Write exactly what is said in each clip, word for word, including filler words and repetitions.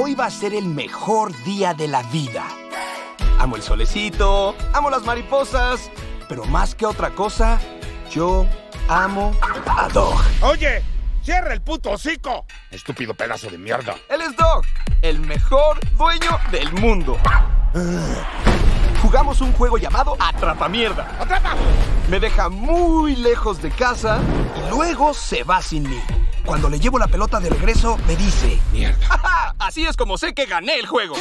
hoy va a ser el mejor día de la vida. Amo el solecito, amo las mariposas, pero más que otra cosa, yo amo a Dog. ¡Oye! ¡Cierra el puto hocico! Estúpido pedazo de mierda. Él es Dog, el mejor dueño del mundo. Jugamos un juego llamado Atrapamierda. ¡Atrapa! Me deja muy lejos de casa y luego se va sin mí. Cuando le llevo la pelota de regreso, me dice... ¡Mierda! Así es como sé que gané el juego.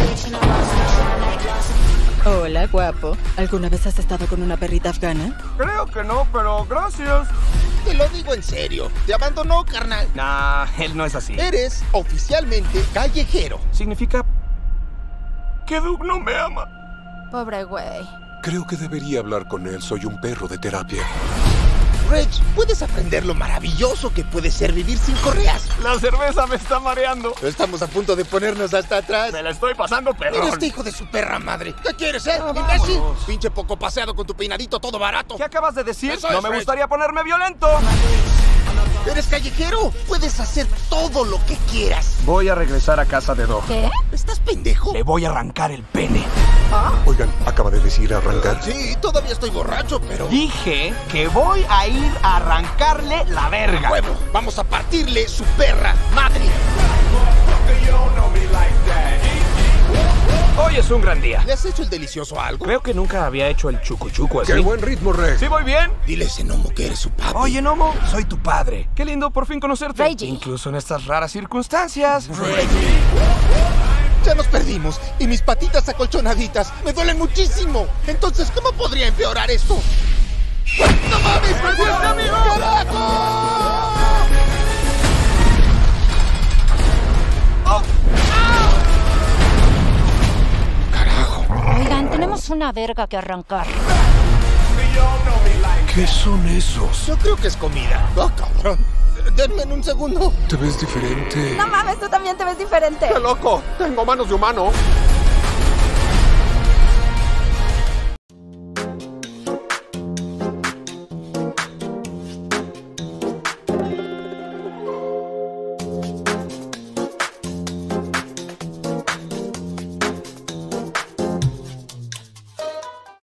Hola, guapo. ¿Alguna vez has estado con una perrita afgana? Creo que no, pero gracias. Te lo digo en serio. Te abandonó, carnal. Nah, él no es así. Eres oficialmente callejero. Significa que Doug no me ama. Pobre güey. Creo que debería hablar con él. Soy un perro de terapia. Reg, puedes aprender lo maravilloso que puede ser vivir sin correas. La cerveza me está mareando. Estamos a punto de ponernos hasta atrás. Me la estoy pasando perrón. Mira este hijo de su perra madre. ¿Qué quieres, eh? Ah, ¿Imbécil? vámonos. Pinche poco paseado con tu peinadito todo barato. ¿Qué acabas de decir? Eso No es, me Reg. gustaría ponerme violento. Eres callejero. Puedes hacer todo lo que quieras. Voy a regresar a casa de Dog. ¿Qué? ¿Estás pendejo? Le voy a arrancar el pene. Oigan, acaba de decir arrancar. Sí, todavía estoy borracho, pero... Dije que voy a ir a arrancarle la verga. ¡Huevo! Vamos a partirle su perra madre. Hoy es un gran día. ¿Le has hecho el delicioso a algo? Creo que nunca había hecho el chucuchuco así. ¡Qué buen ritmo, Reg! ¿Sí voy bien? Dile a ese gnomo que eres su papi. Oye, Nomo, soy tu padre. Qué lindo por fin conocerte. Reggie. Incluso en estas raras circunstancias. Ya nos perdimos y mis patitas acolchonaditas me duelen muchísimo. Entonces, ¿cómo podría empeorar esto? ¡No mames! ¡Me gusta, amigo! ¡Carajo! ¡Oh! ¡Ah! ¡Carajo! Oigan, tenemos una verga que arrancar. ¿Qué son esos? Yo creo que es comida. ¡Oh, cabrón! Denme en un segundo. Te ves diferente. No mames, tú también te ves diferente. ¡Qué loco! ¡Tengo manos de humano!